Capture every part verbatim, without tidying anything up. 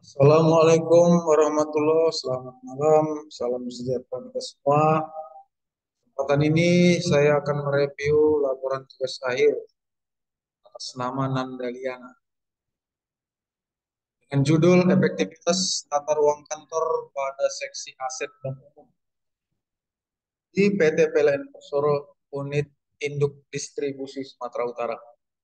Assalamualaikum warahmatullahi wabarakatuh. Selamat malam, salam sejahtera kita semua. Kesempatan ini saya akan mereview laporan tugas akhir atas nama Nandaliana dengan judul Efektivitas Tata Ruang Kantor pada Seksi Aset dan Umum di P T P L N Persero Unit Induk Distribusi Sumatera Utara.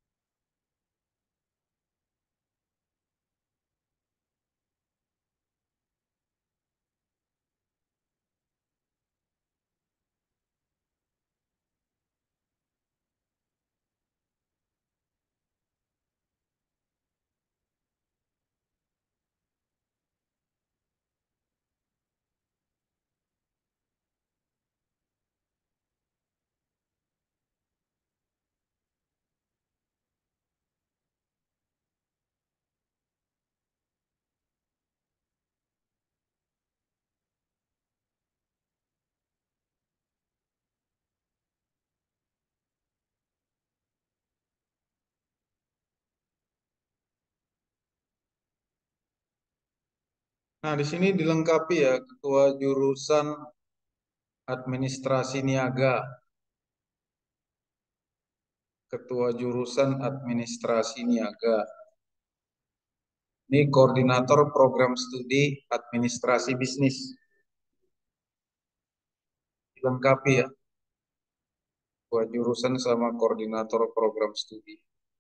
Nah, di sini dilengkapi ya Ketua Jurusan Administrasi Niaga, Ketua Jurusan Administrasi Niaga. Ini koordinator program studi administrasi bisnis. Dilengkapi ya, dua jurusan sama koordinator program studi.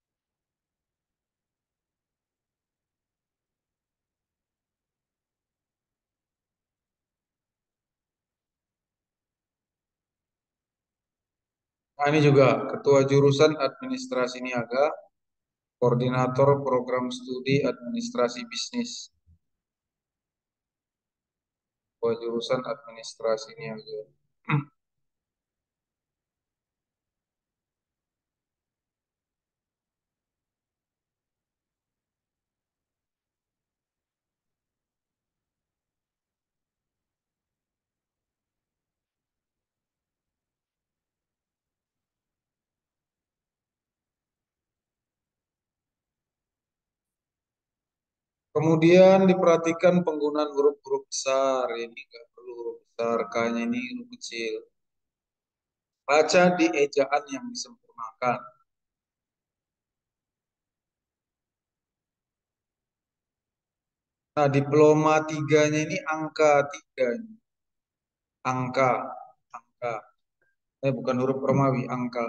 Nah, ini juga ketua jurusan administrasi niaga, koordinator program studi administrasi bisnis. Ketua jurusan administrasi niaga. Kemudian diperhatikan penggunaan huruf-huruf besar. Ini nggak perlu huruf besar, K-nya ini huruf kecil. Baca di ejaan yang disempurnakan. Nah, diploma tiganya ini angka tiga. Angka, angka. Eh, bukan huruf Romawi, angka.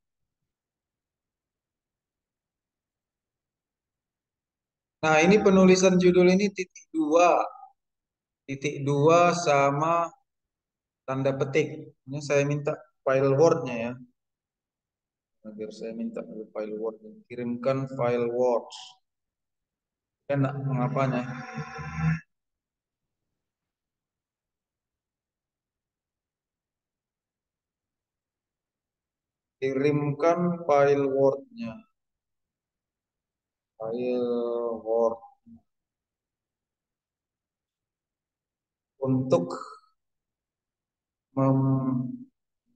Nah, ini penulisan judul ini titik dua, titik dua sama tanda petik. Ini saya minta file Word-nya ya. Agar saya minta file Word. Kirimkan file Word. Enak mengapanya? Kirimkan file Word-nya. File Word untuk mem-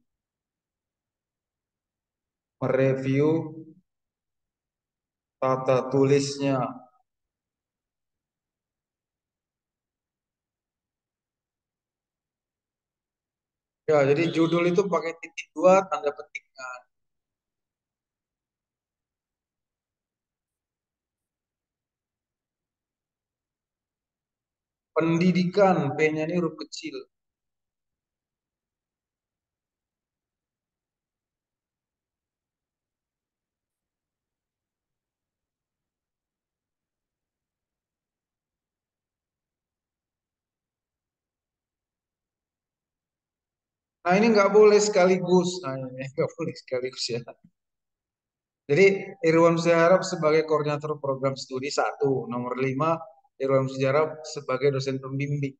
mereview tata tulisnya. Ya, jadi judul itu pakai titik dua tanda petik. Pendidikan, P-nya ini huruf kecil. Nah, ini nggak boleh sekaligus. Nah, ini nggak boleh sekaligus ya. Jadi Irwan Seharap sebagai koordinator program studi satu, nomor lima Irwan Sejarah sebagai dosen pembimbing.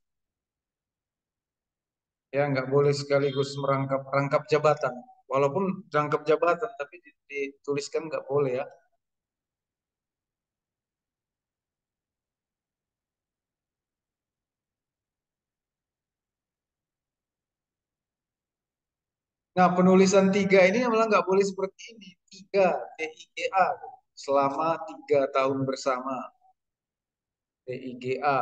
Ya nggak boleh sekaligus merangkap rangkap jabatan. Walaupun rangkap jabatan, tapi dituliskan nggak boleh ya. Nah, penulisan tiga ini malah nggak boleh seperti ini. Tiga, T I G A, selama tiga tahun bersama. T I G A.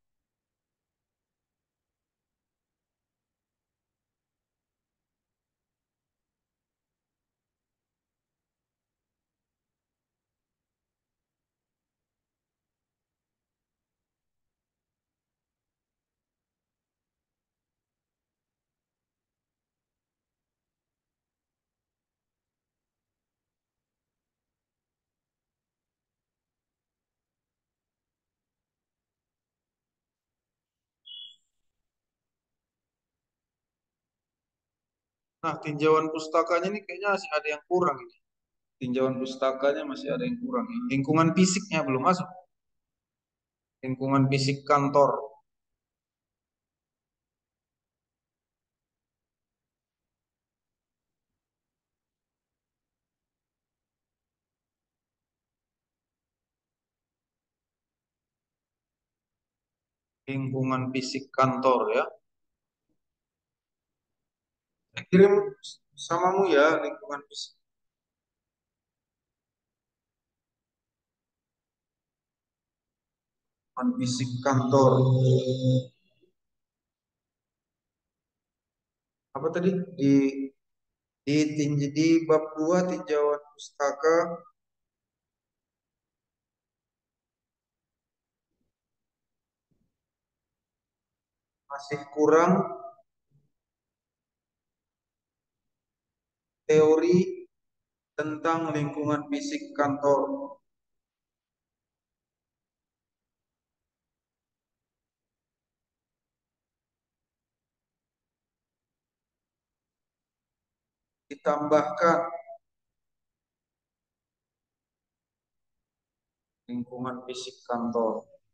Nah, tinjauan pustakanya ini kayaknya masih ada yang kurang ini. Tinjauan pustakanya masih ada yang kurang. Lingkungan fisiknya belum masuk. Lingkungan fisik kantor. Lingkungan fisik kantor ya. Saya kirim samamu ya lingkungan fisik. Lingkungan fisik kantor. Apa tadi? Di di tinj di bab dua tinjauan pustaka masih kurang teori tentang lingkungan fisik kantor. Ditambahkan lingkungan fisik kantor.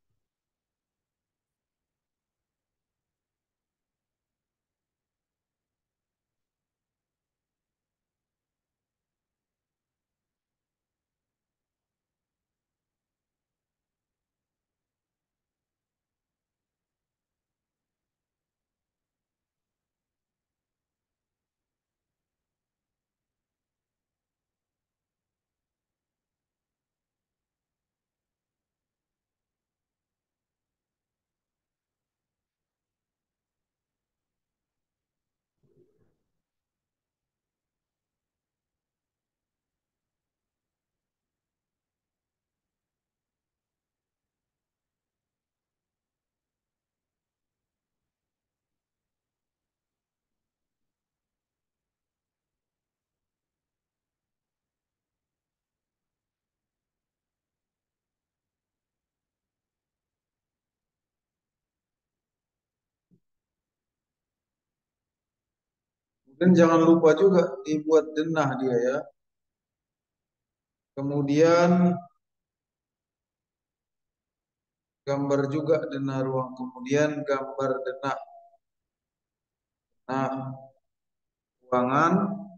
Dan jangan lupa juga dibuat denah dia ya. Kemudian gambar juga denah ruang. Kemudian gambar denah. Nah, ruangan,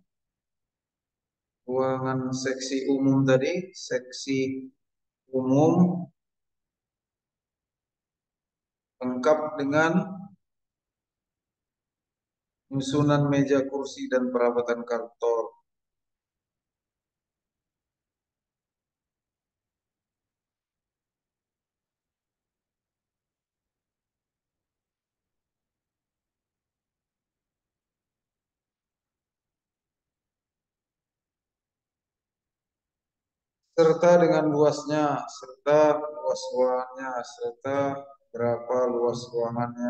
ruangan seksi umum tadi, seksi umum lengkap dengan susunan meja kursi dan perabot kantor. Serta dengan luasnya, serta luas ruangannya, serta berapa luas ruangannya.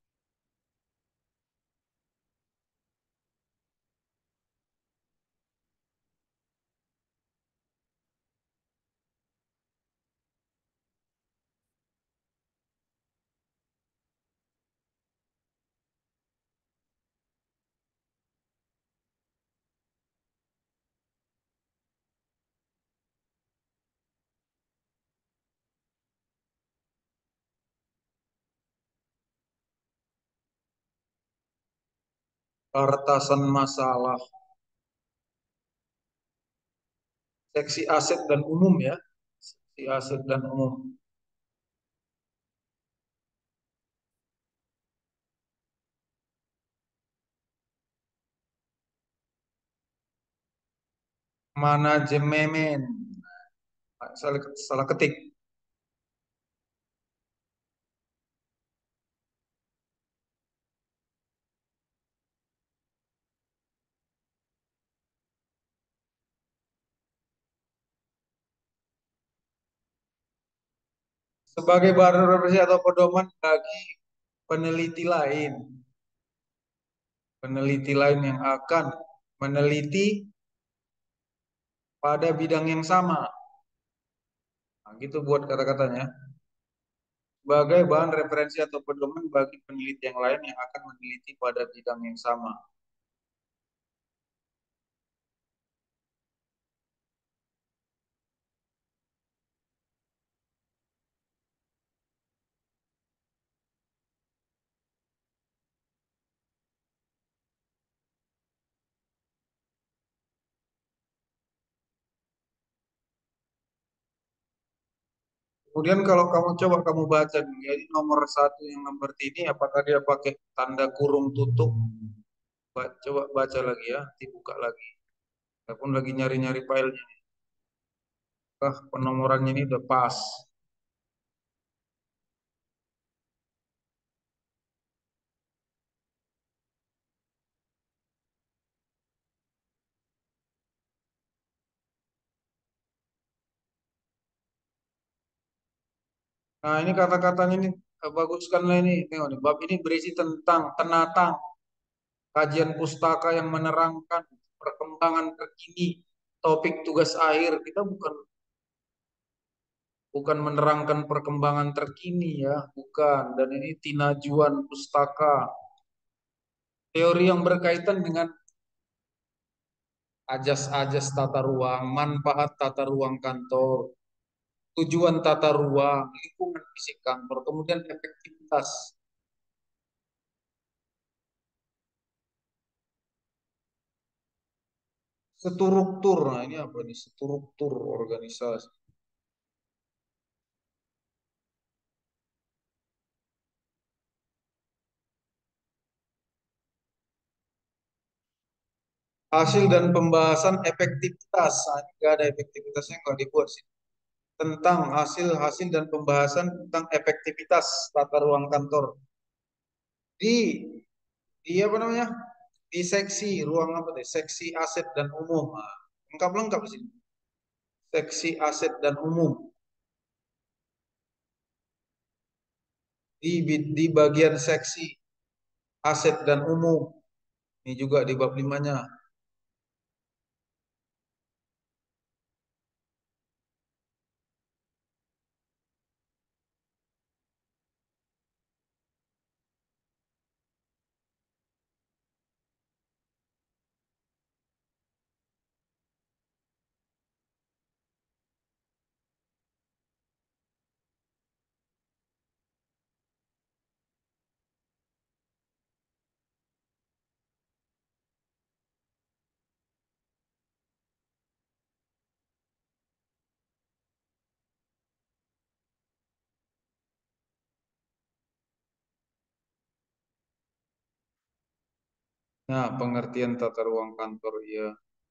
Pertasan masalah seksi aset dan umum ya. Seksi aset dan umum. Manajemen. Salah, salah ketik. sebagai bahan referensi atau pedoman bagi peneliti lain. Peneliti lain yang akan meneliti pada bidang yang sama. Nah, gitu buat kata-katanya. Sebagai bahan referensi atau pedoman bagi peneliti yang lain yang akan meneliti pada bidang yang sama. Kemudian kalau kamu coba kamu baca nih, jadi nomor satu yang nomor ini apakah dia pakai tanda kurung tutup? Ba- Coba baca lagi ya, dibuka lagi. Aku lagi nyari-nyari filenya. Ah, penomorannya ini udah pas. Nah, ini kata-katanya ini eh, bagus kan lah ini. Tengok nih, bab ini berisi tentang penatang kajian pustaka yang menerangkan perkembangan terkini, topik tugas akhir. Kita bukan bukan menerangkan perkembangan terkini ya, bukan. Dan ini tinajuan pustaka, teori yang berkaitan dengan ajas-ajas tata ruang, manfaat tata ruang kantor, tujuan tata ruang, lingkungan fisik kantor, kemudian efektivitas, struktur. Nah, ini apa nih? Struktur organisasi. Hasil dan pembahasan efektivitas. Nah, ini nggak ada efektivitasnya nggak dibuat sih. Tentang hasil-hasil dan pembahasan tentang efektivitas tata ruang kantor di di apa namanya? Di seksi ruang apa deh? Seksi aset dan umum. Nah, lengkap-lengkap di sini. Seksi aset dan umum. Di di bagian seksi aset dan umum. Ini juga di bab limanya. Nah, pengertian tata ruang kantor ya,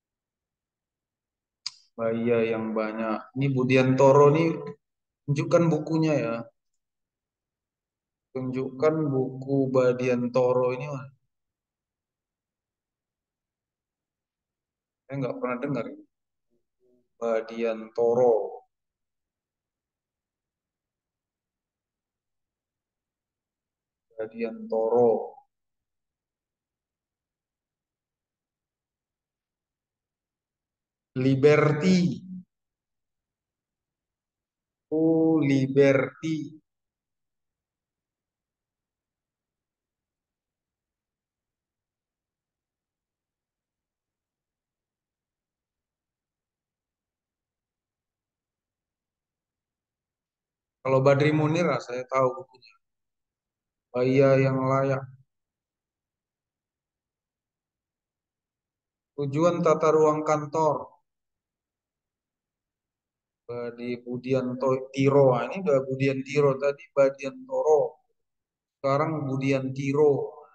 bahaya yang banyak. Ini Budiantoro nih, tunjukkan bukunya ya. Tunjukkan buku Badiantoro ini. Mas. Saya nggak pernah dengar ini. Badiantoro, Badiantoro, Liberty, oh Liberty. Kalau Badri Munir, ah, saya tahu bukunya. Bahaya yang layak. Tujuan tata ruang kantor. Badi Budianto Tiro. Ah, ini udah Budian Tiro tadi Badiantoro. Sekarang Budian Tiro.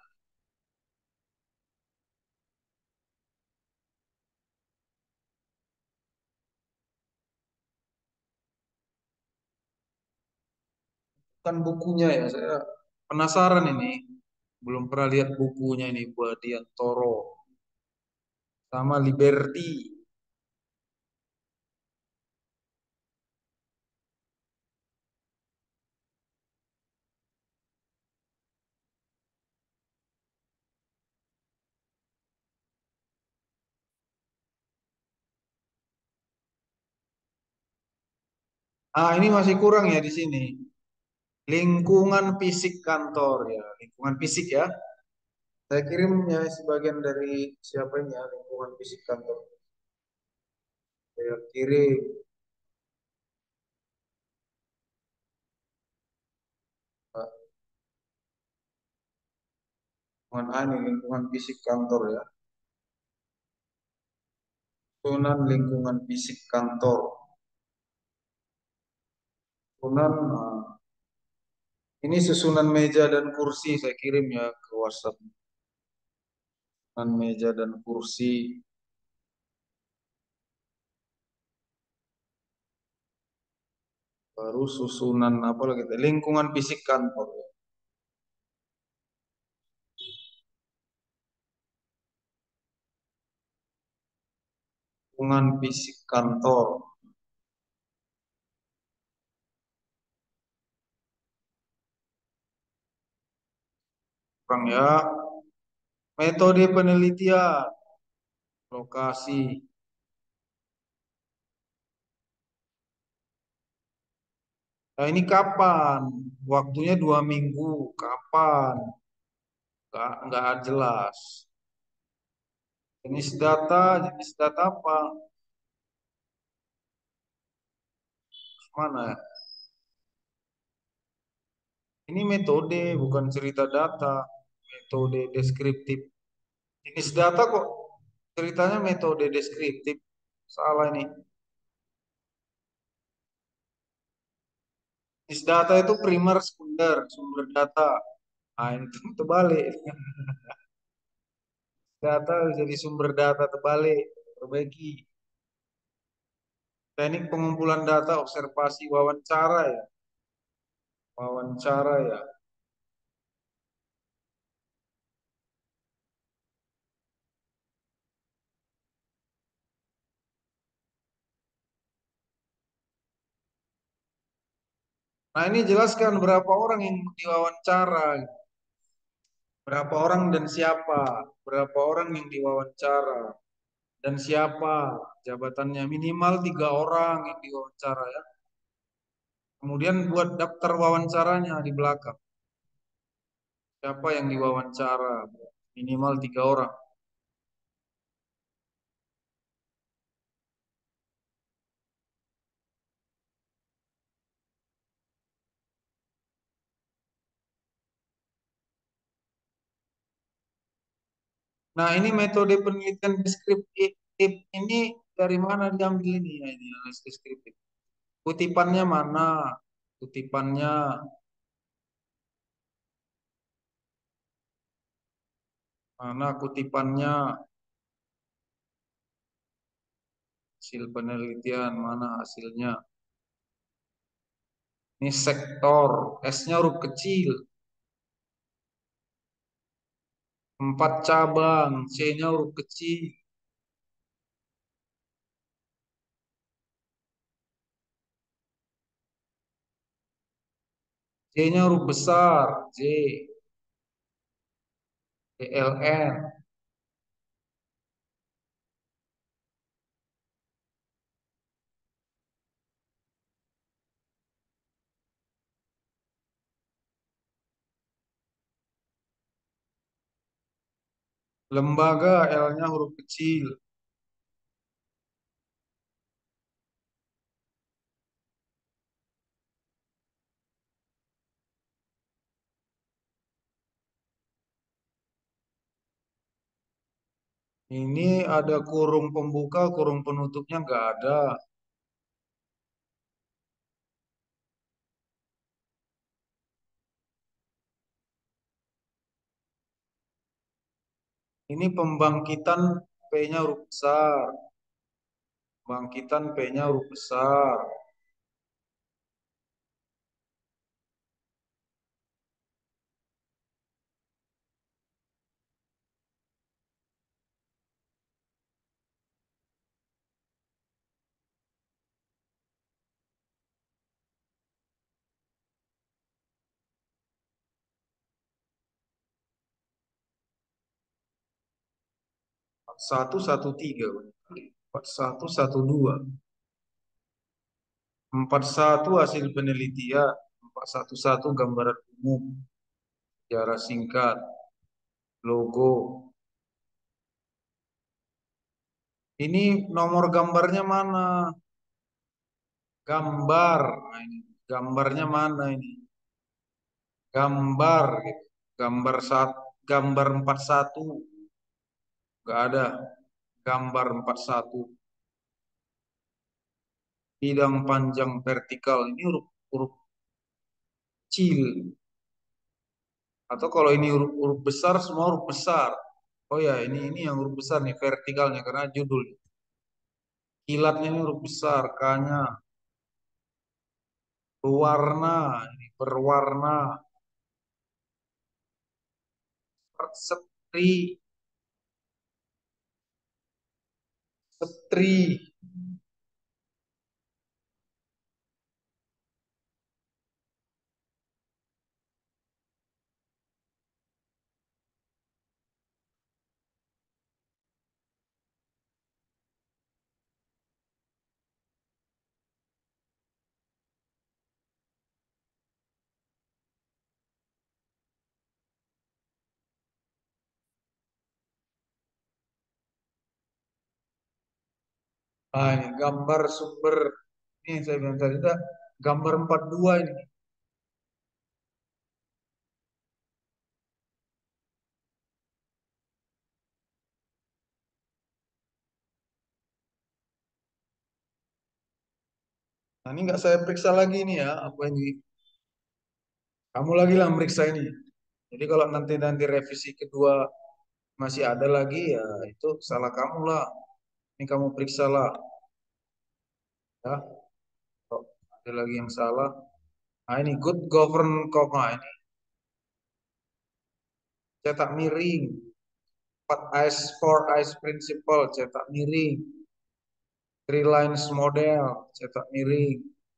Kan bukunya ya, saya penasaran ini. Belum pernah lihat bukunya ini Badiantoro sama Liberty. Ah, ini masih kurang ya di sini. Lingkungan fisik kantor ya, lingkungan fisik ya. Saya kirim ya sebagian dari siapa ini ya, lingkungan fisik kantor. Saya kirim. Pak. Lingkungan A ini lingkungan fisik kantor ya. Susunan lingkungan fisik kantor. Susunan ah, ini susunan meja dan kursi saya kirim ya ke WhatsApp. Susunan meja dan kursi. Baru susunan apa lagi? Lingkungan fisik kantor. Lingkungan fisik kantor. Bang ya, metode penelitian, lokasi. Nah ini kapan? Waktunya dua minggu. Kapan? Nggak, nggak jelas. Jenis data, jenis data apa? Mana? Ini metode, bukan cerita data. Metode deskriptif. Jenis data kok ceritanya metode deskriptif. Salah ini. Jenis data itu primer, sekunder, sumber data. Nah, itu terbalik. Data jadi sumber data terbalik. Perbaiki. Teknik pengumpulan data, observasi, wawancara ya. Wawancara ya. Nah ini jelaskan berapa orang yang diwawancara. Berapa orang dan siapa. Berapa orang yang diwawancara. Dan siapa jabatannya. Minimal tiga orang yang diwawancara ya. Kemudian buat daftar wawancaranya di belakang. Siapa yang diwawancara. Minimal tiga orang. Nah ini metode penelitian deskriptif ini dari mana diambil ini ya ini analisis deskriptif. Kutipannya mana? Kutipannya mana? Kutipannya hasil penelitian mana hasilnya? Ini sektor, S-nya huruf kecil, empat cabang, C-nya huruf kecil, J-nya huruf besar, J, E L N, lembaga L-nya huruf kecil. Ini ada kurung pembuka, kurung penutupnya nggak ada. Ini pembangkitan P-nya huruf besar, pembangkitan P-nya huruf besar. Satu satu tiga, empat satu satu dua. Empat satu hasil penelitian. Empat satu satu gambaran umum. Sejarah singkat. Logo. Ini nomor gambarnya mana? Gambar. Nah, ini. Gambarnya mana ini? Gambar. Gitu. Gambar saat gambar empat satu. Enggak ada. Gambar empat satu. Bidang panjang vertikal. Ini huruf, huruf kecil. Atau kalau ini huruf, huruf besar, semua huruf besar. Oh ya, ini ini yang huruf besar nih, vertikalnya karena judul. Kilatnya ini huruf besar, K-nya berwarna, ini berwarna, setri, setri, ah ini gambar sumber, ini yang saya bilang tadi, ada gambar empat dua ini. Nah ini nggak saya periksa lagi nih ya, apa ini, kamu lagi lah meriksa ini. Jadi kalau nanti nanti revisi kedua masih ada lagi ya itu salah kamu lah. Ini kamu periksa lah, ya. Kalau ada lagi yang salah. Nah ini good govern koma ini cetak miring. Empat eyes, four eyes principle cetak miring. Three lines model cetak miring.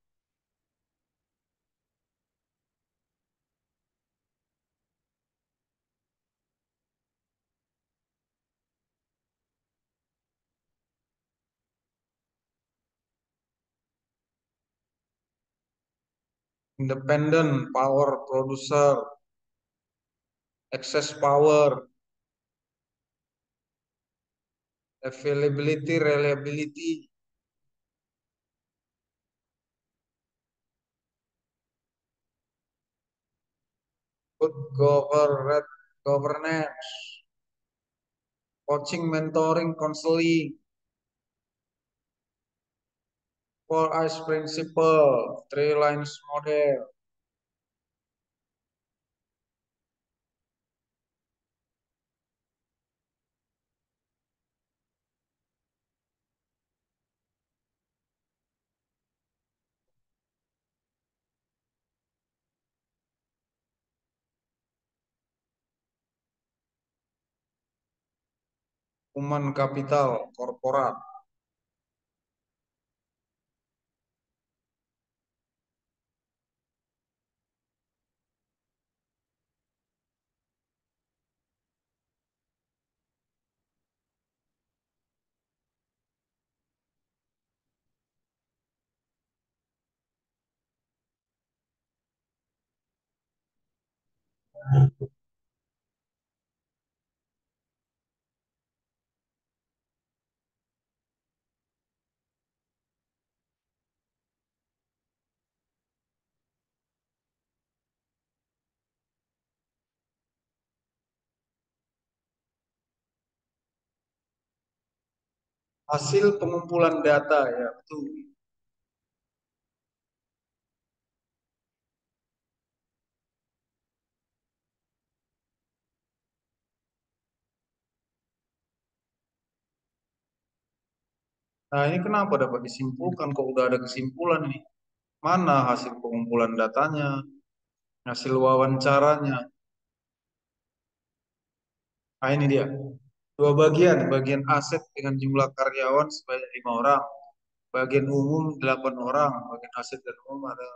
Independent power producer, access power, availability, reliability, good governance, governance, coaching, mentoring, counseling, four eyes principle, three lines model. Human capital, korporat. Hasil pengumpulan data ya, betul. Nah, ini kenapa dapat disimpulkan kok udah ada kesimpulan ini? Mana hasil pengumpulan datanya, hasil wawancaranya? Nah, ini dia. Dua bagian, bagian aset dengan jumlah karyawan sebanyak lima orang, bagian umum delapan orang, bagian aset dan umum ada.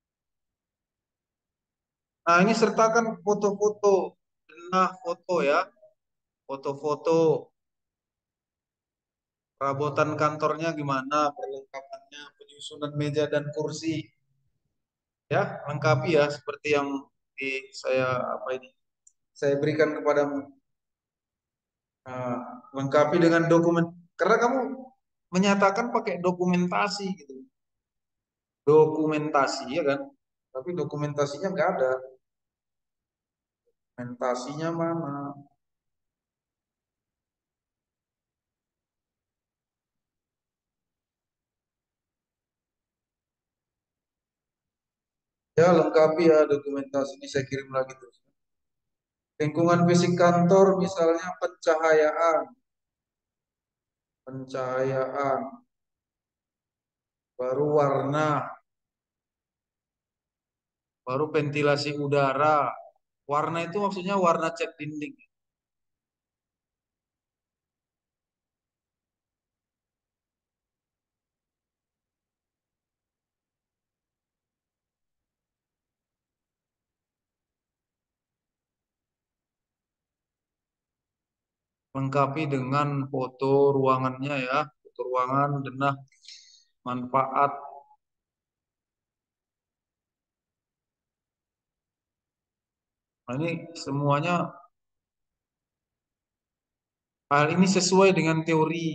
Nah, ini sertakan foto-foto, denah foto ya, foto-foto, perabotan kantornya gimana, perlengkapannya, susunan meja dan kursi, ya, lengkapi ya seperti yang di saya apa ini saya berikan kepadamu. Nah, lengkapi dengan dokumen karena kamu menyatakan pakai dokumentasi gitu. Dokumentasi ya kan? Tapi dokumentasinya nggak ada. Dokumentasinya mana? Ya, lengkapi ya dokumentasi ini saya kirim lagi terus. Lingkungan fisik kantor misalnya pencahayaan, pencahayaan, baru warna, baru ventilasi udara. Warna itu maksudnya warna cat dinding. Lengkapi dengan foto ruangannya ya, foto ruangan, denah, manfaat. Nah, ini semuanya hal ini sesuai dengan teori.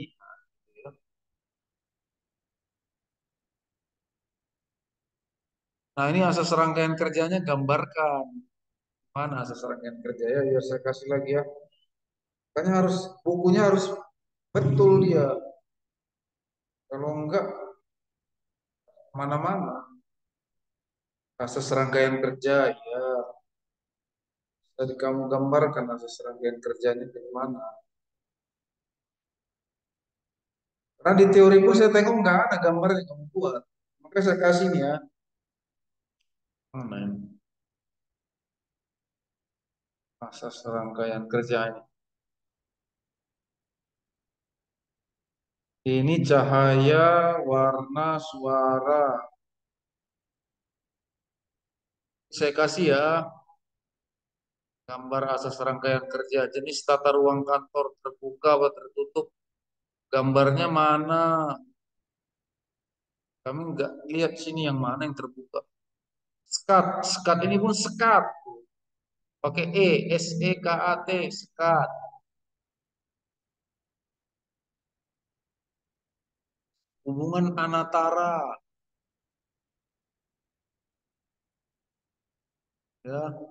Nah, ini asas rangkaian kerjanya gambarkan. Mana asas rangkaian kerja ya? Ya saya kasih lagi ya. Makanya harus bukunya harus betul dia. Kalau enggak mana-mana. Asas rangkaian kerja ya. Tadi kamu gambarkan asas rangkaian kerjanya bagaimana. Karena di teori pun saya tengok nggak ada gambar yang kamu buat. Maka saya kasih nih ya. Mana ini? Asas rangkaian kerjanya. Ini cahaya, warna, suara. Saya kasih ya gambar asas rangkaian kerja. Jenis tata ruang kantor terbuka atau tertutup. Gambarnya mana? Kami nggak lihat sini yang mana yang terbuka. Skat, skat ini pun sekat. Pakai E, S E K A T, sekat. Hubungan anatara, ya.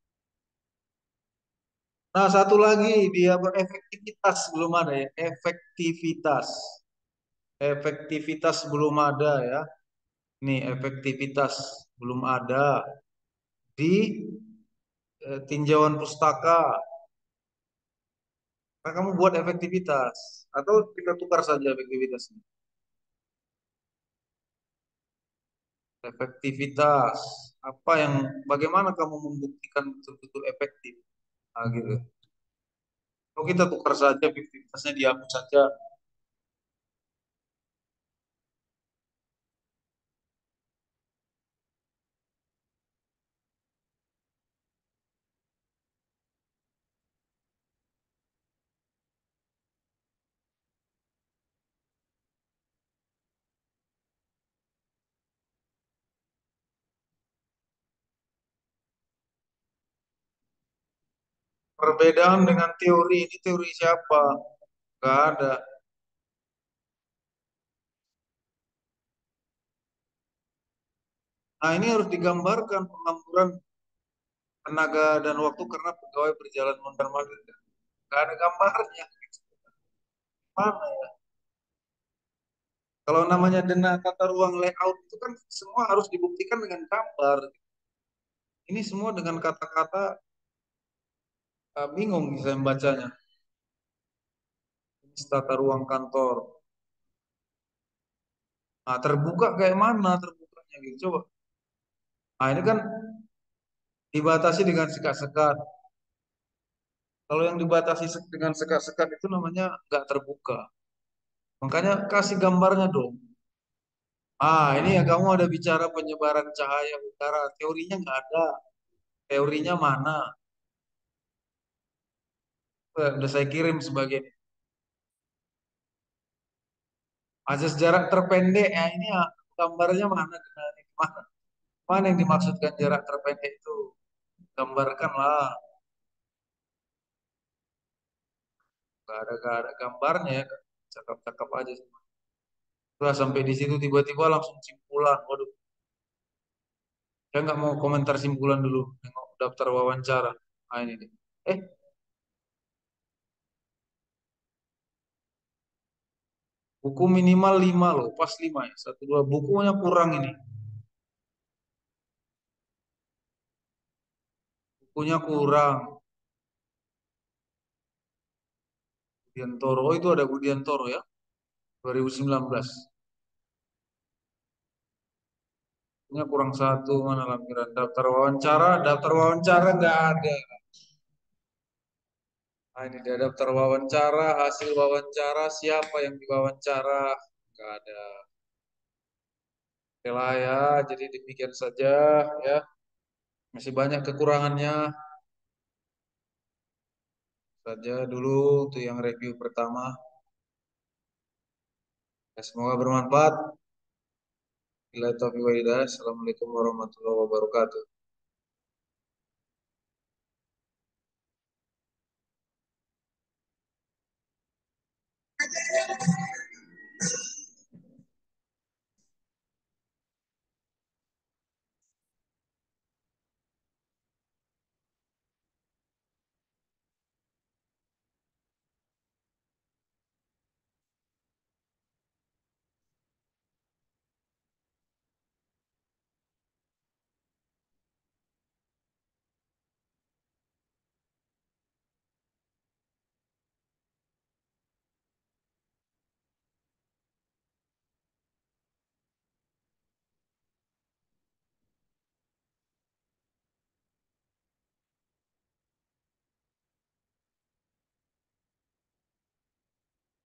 Nah, satu lagi dia berefektivitas belum ada ya. Efektivitas. Efektivitas belum ada ya. Nih, efektivitas belum ada di eh, tinjauan pustaka. Nah, kamu buat efektivitas atau kita tukar saja efektivitasnya. Efektivitas apa yang bagaimana kamu membuktikan betul-betul efektif? Nah, gitu. Kalau kita tukar saja efektivitasnya dihapus saja. Perbedaan dengan teori ini teori siapa? Gak ada. Nah, ini harus digambarkan pengangguran tenaga dan waktu karena pegawai berjalan mondar-mandir. Gak ada gambarnya. Mana ya? Kalau namanya dana tata ruang layout itu kan semua harus dibuktikan dengan gambar. Ini semua dengan kata-kata uh, bingung saya membacanya. Ini tata ruang kantor. Nah, terbuka kayak mana terbukanya gitu. Coba. Nah, ini kan dibatasi dengan sekat-sekat. Kalau yang dibatasi dengan sekat-sekat itu namanya nggak terbuka. Makanya kasih gambarnya dong. Ah, ini ya kamu ada bicara penyebaran cahaya utara. Teorinya nggak ada. Teorinya mana? Eh, Udah saya kirim sebagai asas jarak terpendek. Ya ini ya Gambarnya mana? Mana? Mana yang dimaksudkan jarak terpendek itu? Gambarkanlah. Gak ada, gak ada gambarnya ya. Cakap-cakap aja. Udah sampai di situ tiba-tiba langsung simpulan. Waduh, saya nggak mau komentar simpulan dulu. Nengok daftar wawancara. Ah, ini nih. Eh, buku minimal lima loh. Pas lima ya. Satu dua bukunya kurang ini. Bukunya kurang. Budiantoro. Oh, itu ada Budiantoro ya. dua ribu sembilan belas. Bukunya kurang satu. Mana lampiran daftar wawancara. Daftar wawancara nggak ada. Nah, ini dia daftar wawancara. Hasil wawancara. Siapa yang diwawancara. Nggak ada. Oke lah ya. Jadi demikian saja ya. Masih banyak kekurangannya. Saja dulu untuk yang review pertama. Ya, semoga bermanfaat. Bila taufiq wa hidayah. Assalamualaikum warahmatullahi wabarakatuh.